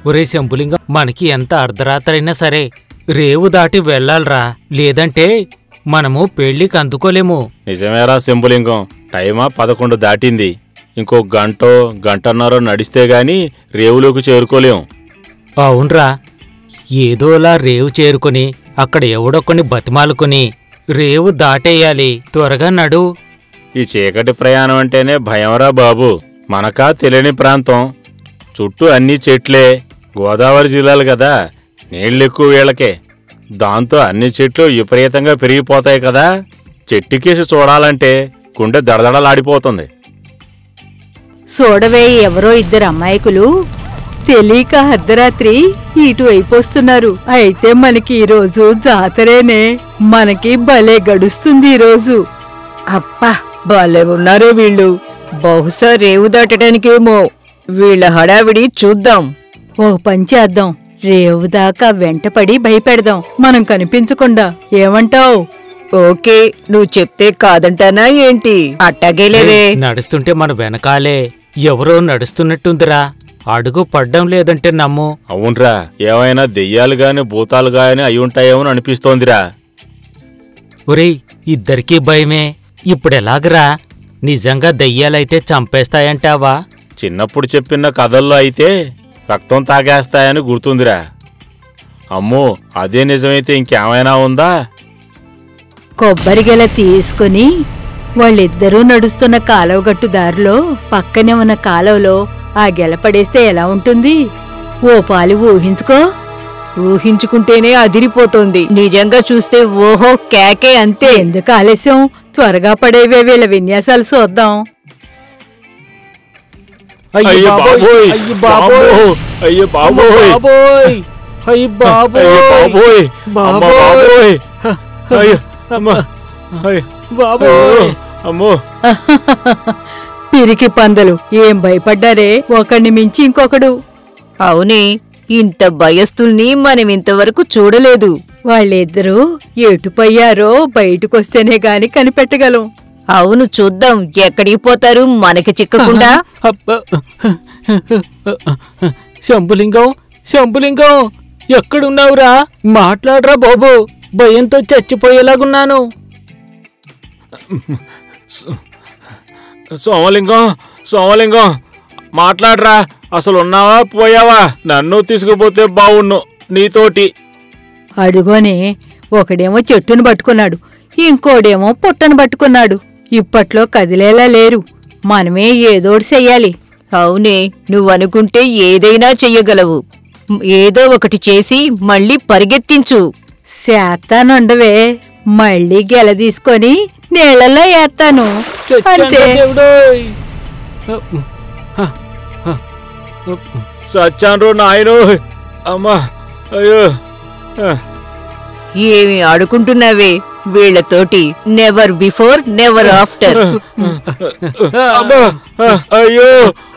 ఒరే శంభులింగం, మనకి ఎంత అర్ధరాత్రైనా సరే రేవు దాటి వెళ్లాలరా, లేదంటే మనము పెళ్లికి అందుకోలేము. నిజమేరా శంభులింగం, టైమా 11 దాటింది. ఇంకో గంటో గంటన్నరో నడిస్తే గాని రేవులోకి చేరుకోలేం. అవునరా, ఏదోలా రేవు చేరుకుని అక్కడ ఎవడొక్కని బతిమాలుకుని రేవు దాటేయాలి. త్వరగా నడు. ఈ చీకటి ప్రయాణం అంటేనే భయంరా బాబు. మనకా తెలియని ప్రాంతం, చుట్టూ అన్నీ చెట్లే. గోదావరి జిల్లాలు కదా, నీళ్ళెక్కువ వీళ్ళకే. దాంతో అన్ని చెట్లు విపరీతంగా పెరిగిపోతాయి కదా. చెట్టుకేసి చూడాలంటే గుండె దడదడలాడిపోతుంది. చూడవే, ఎవరో ఇద్దరు అమ్మాయికులు తెలియక అర్ధరాత్రి ఇటు అయిపోస్తున్నారు. అయితే మనకి ఈరోజు జాతరేనే. మనకి భలే గడుస్తుంది ఈరోజు. అప్పా, భలే ఉన్నారే వీళ్ళు. బహుశా రేవు దాటడానికేమో. వీళ్ళ హడావిడి చూద్దాం. ఓ పని చేద్దాం, రేవు దాకా వెంటపడి భయపెడదాం, మనం కనిపించకుండా. ఏమంటావ్? ఓకే, నువ్వు చెప్తే కాదంటానా ఏంటి? అట్టగేలేవే. నడుస్తుంటే మన వెనకాలే ఎవరో నడుస్తున్నట్టుందిరా. అడుగు పడ్డం లేదంటే నమ్ము. అవునరా, ఏమైనా దెయ్యాలు గాని భూతాలు గాని అయ్యుంటాయేమో అనిపిస్తోందిరా. ఒరేయ్, ఇద్దరికీ భయమే. ఇప్పుడెలాగరా? నిజంగా దెయ్యాలైతే చంపేస్తాయంటావా? చిన్నప్పుడు చెప్పిన కథల్లో అయితే రక్తం తాగేస్తాయని గుర్తుందిరా. అమ్మో, అదే నిజమైతే ఇంకేమైనా ఉందా? కొబ్బరిగెల తీసుకుని వాళ్ళిద్దరూ నడుస్తున్న కాలువగట్టు దారిలో పక్కనే ఉన్న కాలువలో ఆ గెల పడేస్తే ఎలా ఉంటుంది? ఓ పాలు ఊహించుకో. ఊహించుకుంటేనే అదిరిపోతోంది. నిజంగా చూస్తే ఓహో కేకే అంతే. ఎందుకు ఆలస్యం? త్వరగా పడేవే, వీళ్ళ విన్యాసాలు చూద్దాం. అయ్యో బాబోయ్, అయ్యో బాబోయ్, అయ్యో బాబోయ్, అయ్య బాబోయ్, బాబోయ్, అయ్యో అమ్మా, బాబోయ్, అమ్మో. పిరికి పందలు, ఏం భయపడ్డారే, ఒకడిని మించి ఇంకొకడు. అవునే, ఇంత భయస్తుల్ని మనం ఇంతవరకు చూడలేదు. వాళ్ళిద్దరూ ఎటుపోయారో బయటకొస్తేనే గాని కనిపెట్టగలం. అవును, చూద్దాం ఎక్కడికి పోతారు మనకి చిక్కకుండా. శంభులింగం, శంభులింగం, ఎక్కడున్నావురా? మాట్లాడరా బాబు, భయంతో చచ్చిపోయేలాగున్నాను. సోమలింగం, సోమలింగం, మాట్లాడరా. అసలు ఉన్నావా పోయావా? నన్ను తీసుకుపోతే బావుణ్ణు నీతోటి. అడుగోనే, ఒకడేమో చెట్టును పట్టుకున్నాడు, ఇంకోడేమో పుట్టను పట్టుకున్నాడు. ఇప్పట్లో కదిలేలా లేరు. మనమే ఏదోటి చెయ్యాలి. అవునే, నువ్వనుకుంటే ఏదైనా చెయ్యగలవు. ఏదో ఒకటి చేసి మళ్ళీ పరిగెత్తించు. చేస్తానుండవే, మళ్ళీ గెల తీసుకొని నీళ్ళల్లో వేస్తాను. అంతే. సచ్చాన్రో నాయనో, అమ్మా, అయ్యో. ఏమి ఆడుకుంటున్నావే వీళ్లతోటి? Never before never after. అయ్యో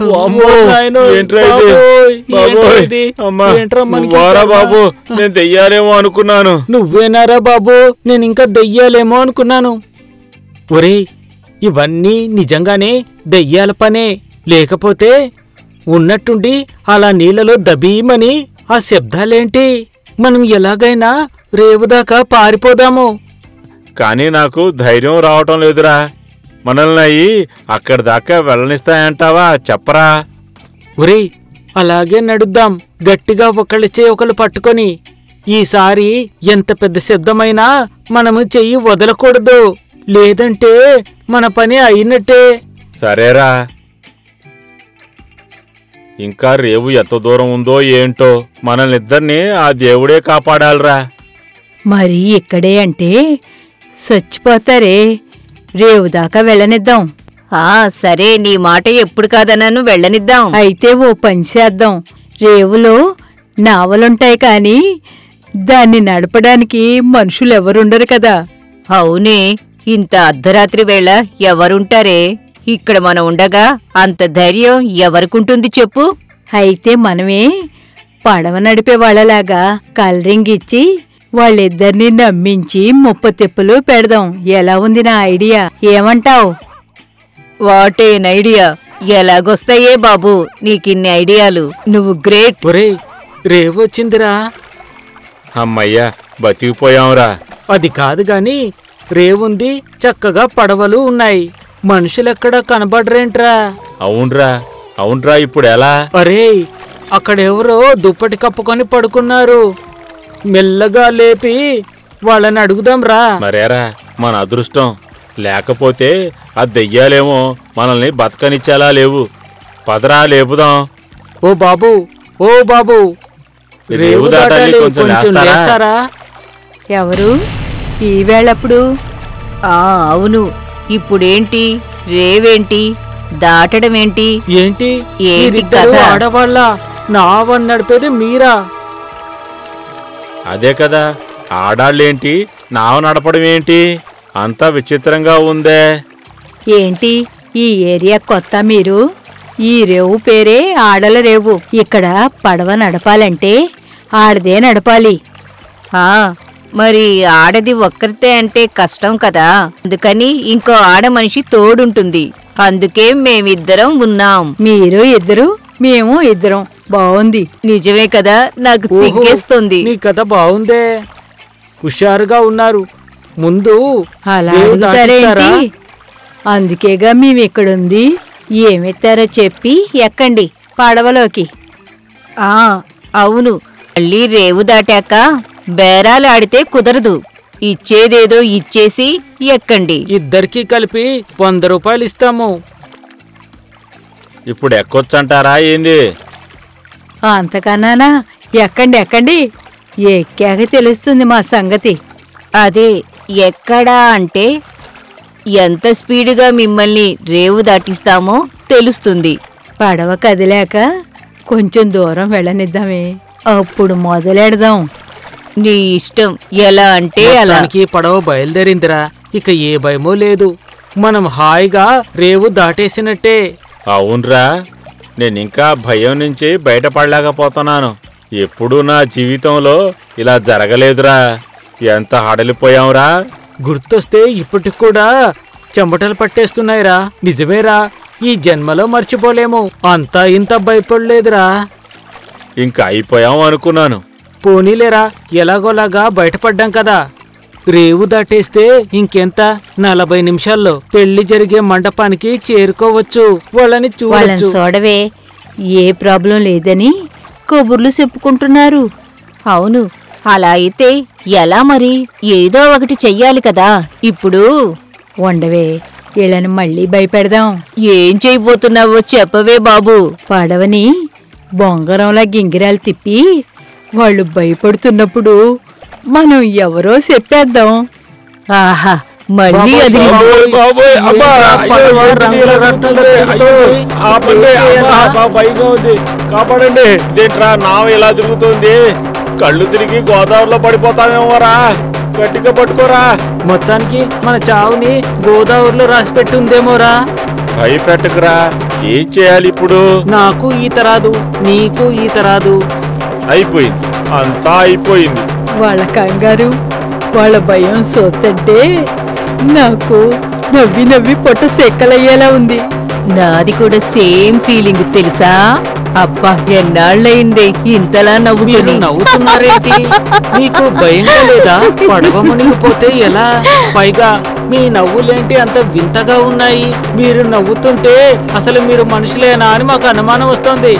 వారా బాబు, నేను దెయ్యాలేమో అనుకున్నాను. నువ్వేనారా బాబు? నేనింకా దెయ్యాలేమో అనుకున్నాను. ఒరేయ్, ఇవన్నీ నిజంగానే దెయ్యాల పనే. లేకపోతే ఉన్నట్టుండి అలా నీళ్ళలో దబీమని ఆ శబ్దాలేంటి? మనం ఎలాగైనా రేవుదాకా పారిపోదాము. కానీ నాకు ధైర్యం రావటం లేదురా. మనల్ని అయ్యి అక్కడి దాకా వెళ్ళనిస్తాయంటావా? చెప్పరా. ఒరేయ్, అలాగే నడుద్దాం, గట్టిగా ఒకళ్ళచే ఒకళ్ళు పట్టుకొని. ఈసారి ఎంత పెద్ద శబ్దమైనా మనము చెయ్యి వదలకూడదు, లేదంటే మన పని అయినట్టే. సరేరా. ఇంకా రేవు ఎంత దూరం ఉందో ఏంటో, మనల్నిద్దరినీ ఆ దేవుడే కాపాడాలరా. మరి ఇక్కడే అంటే చచ్చిపోతారే. రేవు దాకా వెళ్ళనిద్దాం. సరే, నీ మాట ఎప్పుడు కాదన్నాను, వెళ్ళనిద్దాం. అయితే ఓ పని చేద్దాం. రేవులో నావలుంటాయి కాని దాన్ని నడపడానికి మనుషులెవరుండరు కదా. అవునే, ఇంత అర్ధరాత్రి వేళ ఎవరుంటారే? ఇక్కడ మనం ఉండగా అంత ధైర్యం ఎవరికుంటుంది చెప్పు? అయితే మనమే పడవ నడిపే వాళ్ళలాగా కలరింగ్ ఇచ్చి వాళ్ళిద్దరినీ నమ్మించి ముప్పతిప్పులు పెడదాం. ఎలా ఉంది నా ఐడియా? ఏమంటావ్? వాటేన్ ఐడియా. ఎలాగొస్తాయే బాబు నీకిన్ని ఐడియాలు, నువ్వు గ్రేట్. ఒరేయ్, రేవొచ్చిందిరా. అమ్మయ్యా, బతికిపోయాంరా. అది కాదు గాని రేవుంది, చక్కగా పడవలు ఉన్నాయి. మనుషులెక్కడా కనబడరేంట్రా? అవునరా, ఇప్పుడు ఎలా? అరే, అక్కడెవరో దుప్పటి కప్పుకొని పడుకున్నారు. మెల్లగా లేపి వాళ్ళని అడుగుదాంరా. మరేరా, మన అదృష్టం. లేకపోతే ఆ దెయ్యాలేమో మనల్ని బతకనిచ్చేలా లేవు. పదరా, లేపుదాం. ఓ బాబు, రేవు దాటాలి, కొంచెం లేస్తారా? ఎవరు ఈ వేళప్పుడు? అవును, ఇప్పుడేంటి? రేవేంటి? దాటడమేంటి? ఏంటి కథ? ఆడవాళ్ళ నావని నడిపేది మీరా? అదే కదా, ఆడాళ్ళేంటి, నావ నడపడం ఏంటి? అంతా విచిత్రంగా ఉందే. ఏంటి ఈ ఏరియా కొత్త మీరు? ఈ రేవు పేరే ఆడల రేవు. ఇక్కడ పడవ నడపాలంటే ఆడదే నడపాలి. మరి ఆడది ఒక్కరితే అంటే కష్టం కదా, అందుకని ఇంకో ఆడ మనిషి తోడుంటుంది. అందుకే మేమిద్దరం ఉన్నాం. మీరు ఇద్దరు, మేము ఇద్దరం. బాగుంది. నిజమే కదా, నాకు సిగ్గేస్తుంది. నీ కథ బాగుందే, హుషారుగా ఉన్నారు. ముందు అలా అడుగుతారేంటి? అందుకేగా మేమిక్కడుంది. ఏమెత్తారో చెప్పి ఎక్కండి పడవలోకి. అవును, మళ్ళీ రేవు దాటాక బేరాలు ఆడితే కుదరదు. ఇచ్చేదేదో ఇచ్చేసి ఎక్కండి. ఇద్దరికీ కలిపి 100 రూపాయలు ఇస్తాము. ఇప్పుడు ఎక్కొచ్చంటారా ఏంది? అంతకన్నానా? ఎక్కండి. ఎక్కాక తెలుస్తుంది మా సంగతి. అదే, ఎక్కడా అంటే ఎంత స్పీడుగా మిమ్మల్ని రేవు దాటిస్తామో తెలుస్తుంది. పడవ కదిలాక కొంచెం దూరం వెళ్ళనిద్దామే, అప్పుడు మొదలెడదాం. నీ ఇష్టం, ఎలా అంటే అలా. పడవ బయలుదేరిందిరా, ఇక ఏ భయమో లేదు. మనం హాయిగా రేవు దాటేసినట్టే. అవునరా, నేనింకా భయం నుంచి బయటపడలేకపోతున్నాను. ఎప్పుడూ నా జీవితంలో ఇలా జరగలేదురా. ఎంత హడలిపోయాంరా. గుర్తొస్తే ఇప్పటికి కూడా చెమటలు పట్టేస్తున్నాయిరా. నిజమేరా, ఈ జన్మలో మర్చిపోలేము. అంతా ఇంత భయపడలేదురా. ఇంకా అయిపోయాం అనుకున్నాను. పోనీలేరా, ఎలాగోలాగా బయటపడ్డాం కదా. రేవు దాటేస్తే ఇంకెంత 40 నిమిషాల్లో పెళ్లి జరిగే మండపానికి చేరుకోవచ్చు. వాళ్ళని చూడవే, ఏ ప్రాబ్లం లేదని కబుర్లు చెప్పుకుంటున్నారు. అవును, అలా అయితే ఎలా మరి? ఏదో ఒకటి చెయ్యాలి కదా. ఇప్పుడు ఉండవే, వీళ్ళని మళ్ళీ భయపెడదాం. ఏం చేయబోతున్నావో చెప్పవే బాబు. పడవని బొంగరంలా గింగిరాలు తిప్పి వాళ్ళు భయపడుతున్నప్పుడు మనం ఎవరో చెప్పేద్దాం. ఆహా, మళ్ళీ అది కాపాడండి. దేంట్రా నావ ఇలా తిరుగుతుంది? కళ్ళు తిరిగి గోదావరిలో పడిపోతామేమోరా. గట్టిగా పట్టుకోరా. మొత్తానికి మన చావుని గోదావరిలో రాసి పెట్టుందేమోరా. భయపెట్టకురా. ఏం చేయాలి ఇప్పుడు? నాకు ఈత రాదు, నీకు ఈత రాదు. అయిపోయింది, అంతా అయిపోయింది. వాళ్ళ కంగారు, వాళ్ళ భయం సోతంటే నాకు నవ్వి పొట్ట సెక్కలయ్యేలా ఉంది. నాది కూడా సేమ్ ఫీలింగ్ తెలుసా? అబ్బా, ఎన్నాళ్ళయిందే ఇంతలా నవ్వుతున్నారేంటి? మీకు భయంగా లేదా? పడవ మునిగిపోతే ఎలా? పైగా మీ నవ్వులేంటి అంత వింతగా ఉన్నాయి? మీరు నవ్వుతుంటే అసలు మీరు మనుషులేనా అని మాకు అనుమానం వస్తుంది.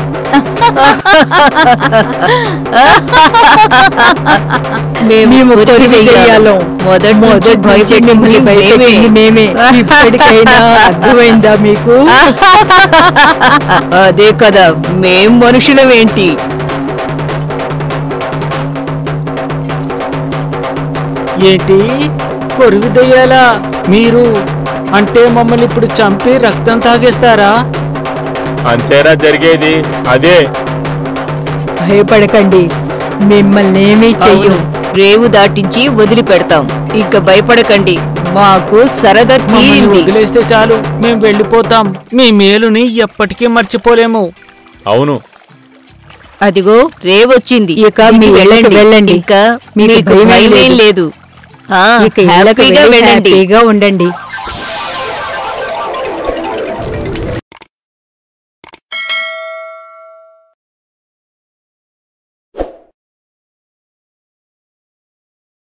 అర్థమైందా మీకు? అదే కదా, మేం మనుషులమేంటి? ఏంటి కొరివి దయ్యాలా మీరు? అంటే మమ్మల్ని ఇప్పుడు చంపి రక్తం తాగేస్తారా? అంతేరా జరిగేది. అదే. భయపడకండి, మిమ్మల్ని ఏమీ చెయ్యం. రేవు దాటించి వదిలిపెడతాం. ఇక భయపడకండి, మాకు సరదా తీరింది. వదిలేస్తే చాలు, మేం వెళ్ళిపోతాం. మీ మేలుని ఎప్పటికీ మర్చిపోలేము. అవును. అదిగో రేవొచ్చింది. ఇక మీ వెళ్ళండి. ఇక మీకు భయమేం లేదు. హ్యాపీగా ఉండండి. ఉండండి.